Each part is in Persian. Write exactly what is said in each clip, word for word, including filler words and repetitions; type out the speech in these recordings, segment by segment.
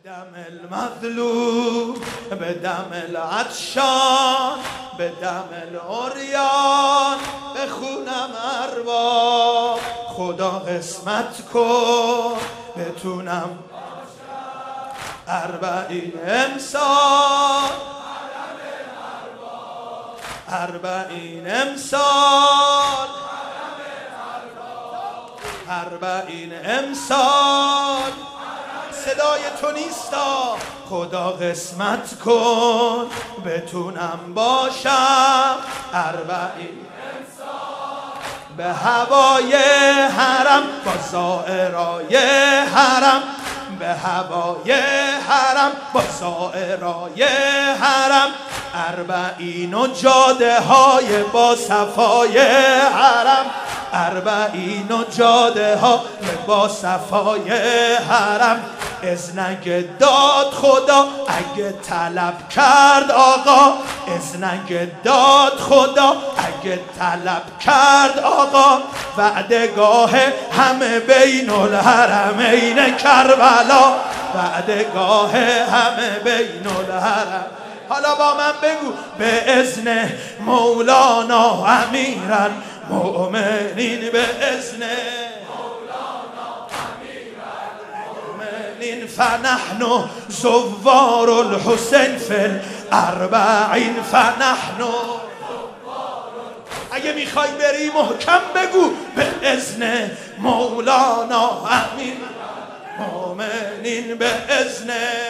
دم المظلوم، به دم العطشان، به دم العریان، به خونم ارباب خدا قسمت کن بتونم اربعین امسال اربعین امسال اربعین امسال صدای تو نیستا خدا قسمت کن بتونم باشم اربعین به هوای حرم با زائرای حرم به هوای حرم با زائرای حرم اربعین و جاده های با صفای حرم اربعین و جاده ها با صفای حرم اذنگ داد خدا اگه طلب کرد آقا اذنگ داد خدا اگه طلب کرد آقا وعدگاه همه بین الحرمین کربلا وعدگاه همه بین الحرم. حالا با من بگو به اذن مولانا امیرن مؤمنین به اذن مولانا امیرن مؤمنین فنحن زوار الحسین فی الاربعین فنحن اگه میخوای بری محکم بگو به اذن مولانا امیرن مؤمنین به اذن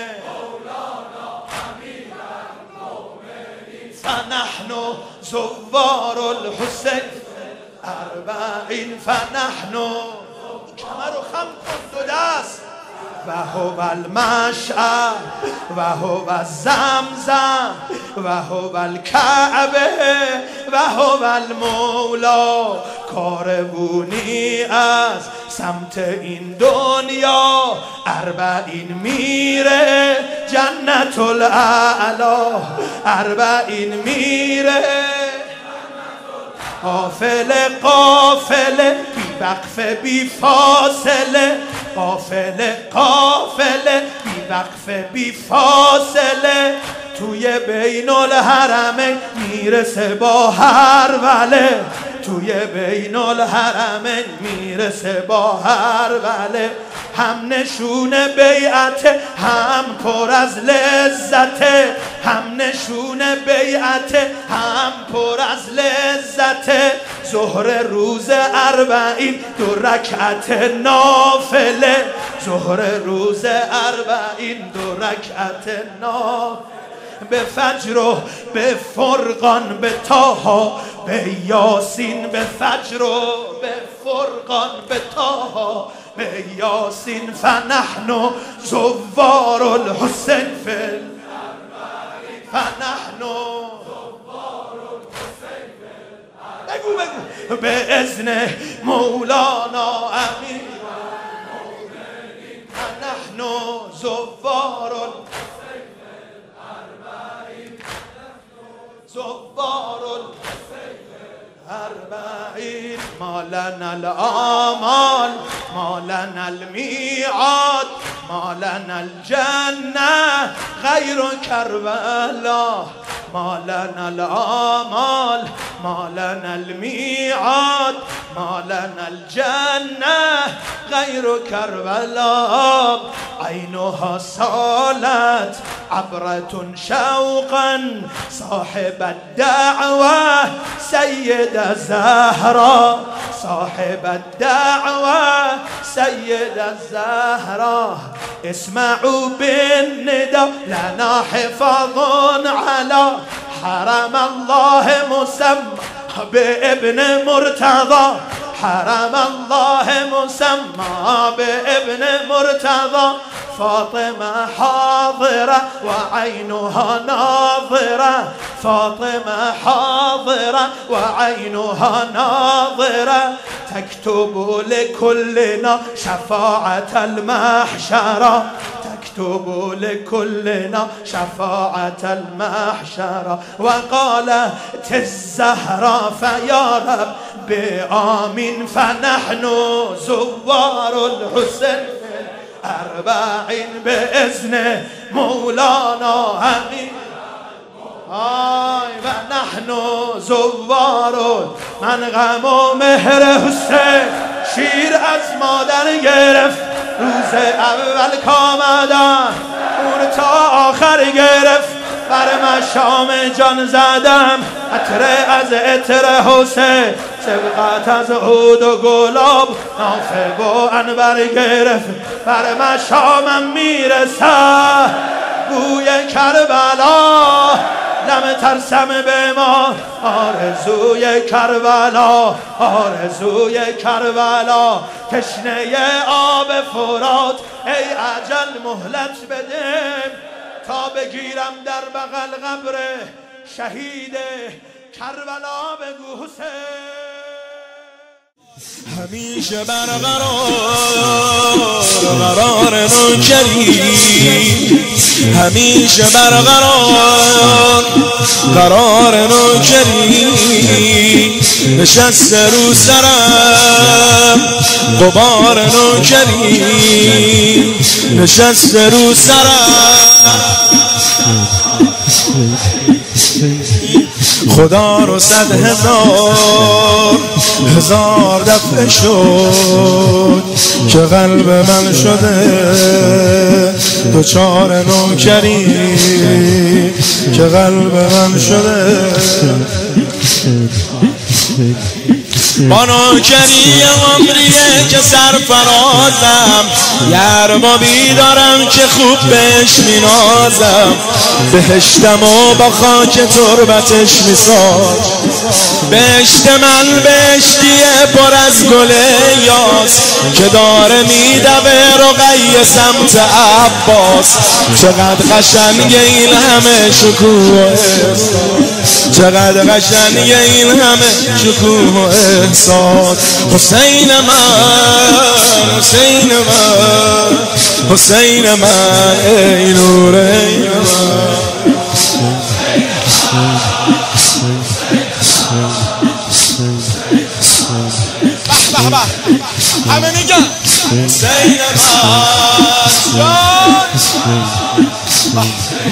فنحن زوار الحسین اربعین فنحن کمر و خم کن دو دست و هو المشعر و هو زمزم و هو الکعبه و هو المولا کاروانی از سمت این دنیا اربعین میره جنت الاعلا اربعین میره قافله قافله بی وقف بی فاصله قافله قافله بی وقف بی فاصله توی بین الحرمین میرسه با هر وله توی بین الحرمین میرسه با هر وله هم نشون بیعت هم پر از لذت هم نشون بیعت هم پر از لذت ظهر روز اربعین دو رکعت نافله ظهر روز اربعین دو رکعت نافله به فجر و به فرقان به طاها به یاسین به فجر و به فرقان به طاها به یاسین فنحن زوار الحسین فی الاربعین فنحن زوار الحسین فی بگو بگو به اذن مولانا امیر فنحن زوار زوار الحسین اربعین ما لنا الآمال ما لنا المیعاد ما لنا الجنه غیر کربلا ما لنا الآمال ما لنا المیعاد ما لنا الجنه غیر کربلا عینها سالت عبرة شوقا صاحب الدعوة سيد الزهراء صاحب الدعوة سيد الزهراء اسمعوا بالنداء لنا حفاظ على حرم الله مسمى بابن مرتضى حرم الله مسمى بابن مرتضى فاطمة حاضرة وعينها ناظرة فاطمة حاضرة وعينها ناظرة تكتب لكلنا شفاعة المحشرة تكتب لكلنا شفاعة المحشرة وقالت الزهراء فيا رب بآمين فنحن زوار الحسين اربعین به اذن مولانا همین آی و نحن زوارون من غم و مهر حسین شیر از مادر گرفت روز اول کامدن اون تا آخر گرفت بر مشام جان زدم عطر از عطر حسین سبقت از عود و گلاب نافه و انبر گرفت بر مشامم میرسه بوی کربلا نم ترسم به ما آرزوی کربلا آرزوی کربلا تشنه آب فرات ای اجل مهلت بده تا بگیرم در بغل قبر شهید کربلا بگو حسین همیشه برقرار قرار نوکری همیشه برقرار قرار نوکری نشسته رو سرم غبار نوکری نشسته رو سرم خدا رو صد هزار هزار دفعه شد که قلب من شده دوچار نوکری که قلب من شده با نوکری عمریه که سرفرازم یربابی دارم که خوب بهش مینازم بهشتم و با خاک تربتش میساز بهشت من بهشتیه پر از گل یاس که داره میدوه رقیه سمت عباس چقدر قشنگه این همه شکوه چقدر قشنگه این همه شکوه و احساس حسین من حسین من حسین من ای نور ای من به به همه میگن حسین من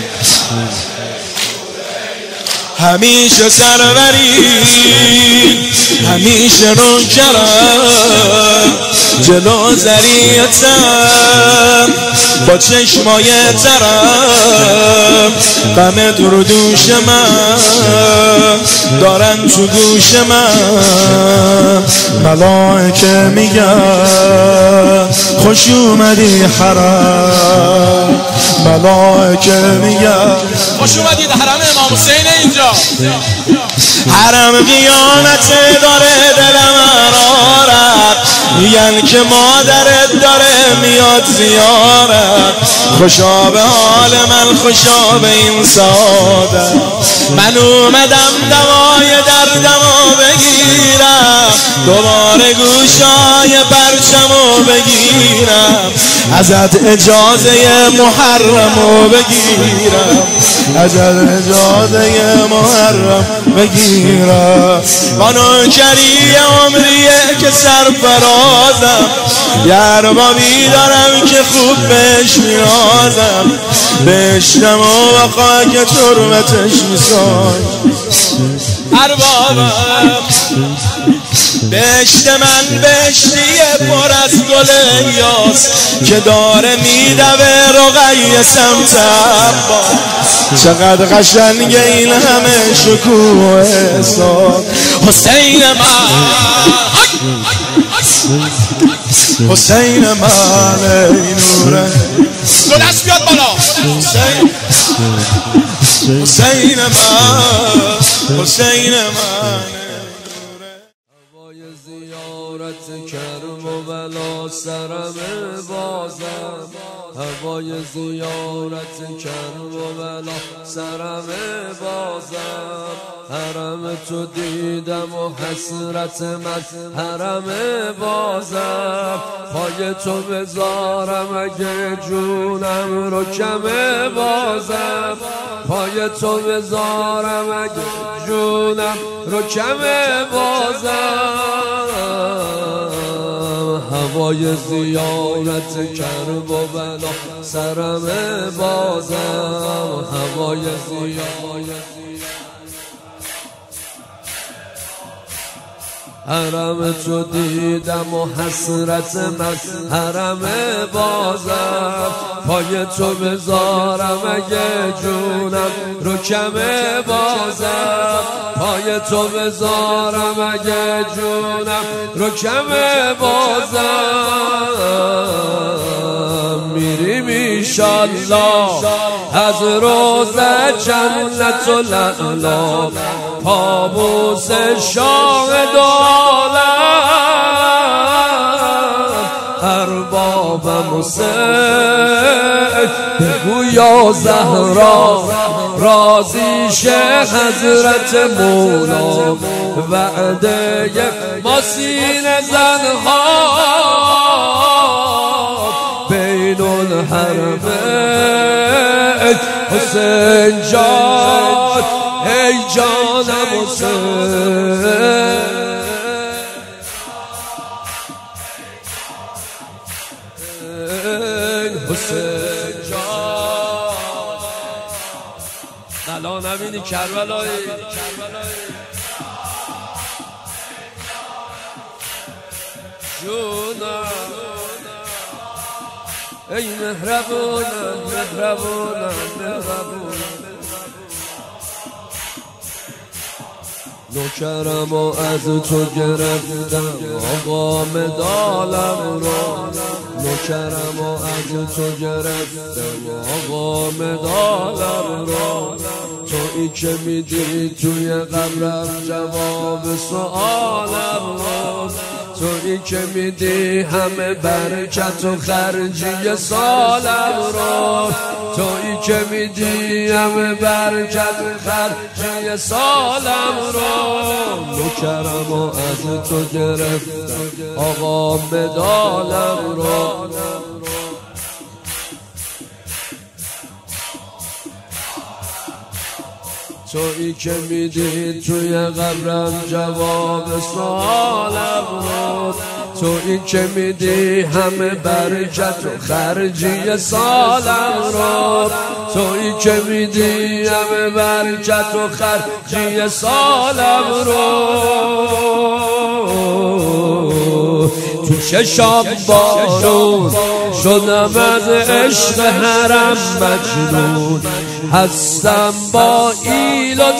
همیشه سروری همیشه نوکرم جلو ذریعتم با چشمای ترم غم دور دوش من دارن تو گوش من ملائکه میگن خوش اومدی حرم ملائکه میگن خوش اومدید حرم امام حسین اینجا حرم قیامت داره دلم حرارت میگن که مادرت داره میاد زیارت خوشا به حال من خوشا به این سعادت من اومدم دوای دردمو بگیرم دوباره گوشای پرچمو بگیرم ازت اجازه محرمو بگیرم ازت اجازه محرم بگیرم با نوکری عمریه که سرفرازم یربابی دارم که خوب بهش میازم بهشتم و خاک تربتش میساز اربابم بهشت من بهشتیه پر از گل یاس که داره میدوه رقیه سمت عباس چقدر قشنگه این همه شکوه احساس حسین من حسین من ای نوره دو دست بیاد بالا حسین حسین من حسین من زیارت کرم و بلا سرم بازم هوای زیارت کرم و بلا سرم بازم حرم تو دیدم و حسرت من حرم بازم پای تو بذارم اگه جونم رو کم بازم پای تو بذارم اگه جونم رو کم بازم هوای زیارت کرب و بلا سرم بازم هوای زیارت حرم تو دیدم و حسرت من حرم بازم پای تو بذارم اگه جونم رو کم بازم پای تو بذارم اگه جونم رو کم بازم میریم ایشالله از روز جنت و لعلا پابوس شاهد عالم اربابم حسین بگو یا زهرا راضی شه حضرت مولا وعده ما سینه زنها بین الحرمین حسین جان ای جانم حسین حسین جان بلا نبینی کربلایی جونم ای مهربونم مهربونم مهربونم نوکرم و از تو گرفتم آقا مدالم رو نوکرم و از تو گرفتم آقا مدالم رو تو ای که میدی توی قبرم جواب سوالم رو تو ای که میدی همه برکت و خرجی سالم رو تو ای که میدی همه برکت و خرجی سالم رو نوکرم و از تو گرفتم آقا مدالم رو تو ای که میدی توی قبرم جواب سوالم رو تو ای که میدی همه برکت و خرجی سالم رو تو ای که میدی همه برکت و خرجی سالم رو تو چشام بارون شدم از عشق حرم مجنون هستم با ایل و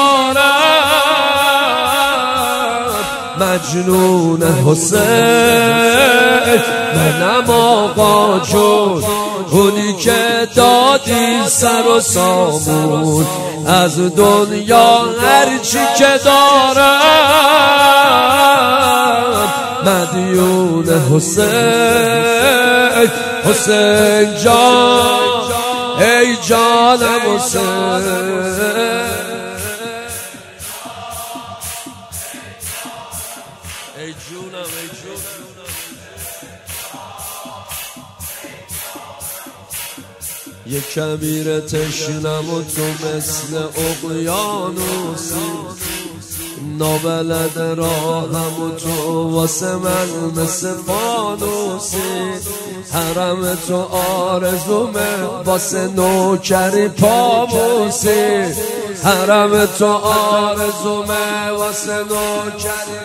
توانم مجنون حسین منم آقا جون اونی که دادی سر و سامون از دنیا هرچی که دارم مدیون حسین حسین جان ای جانم حسین ای جونم ای جونم یک کبیر تشنم و تو مثل اقیانوسی نابلد راهم و تو واسه من مثل فانوسی حرم تو آرزومه واسه نوکری پابوسی حرم تو آرزومه واسه نوکری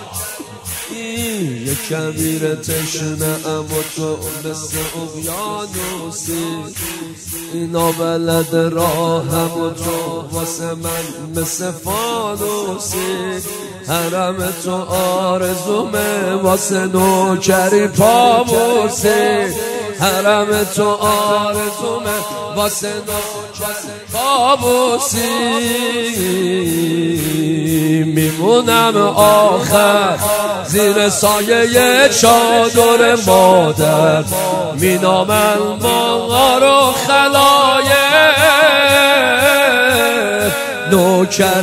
یک کبیر تشنه اما تو مثل اقیانوسی اینا بلد راهم و تو واسه من مثل فانوسی حرم تو آرزومه واسه نوکری پابوسی حرم تو آرزومه واسه نوکری پابوسی میمونم آخر زیر سایه چادر مادر مینامن ما رو خلایق نوکر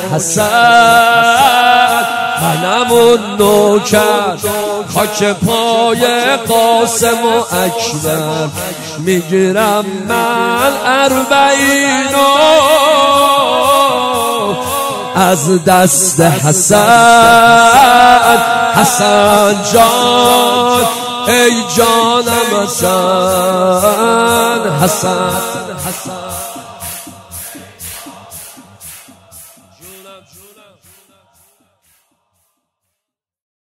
حسن منم اون نوکر خاک پای قاسم و اکبر میگیرم من اربعینو از دست حسن حسن جان ای جانم حسن حسن حسن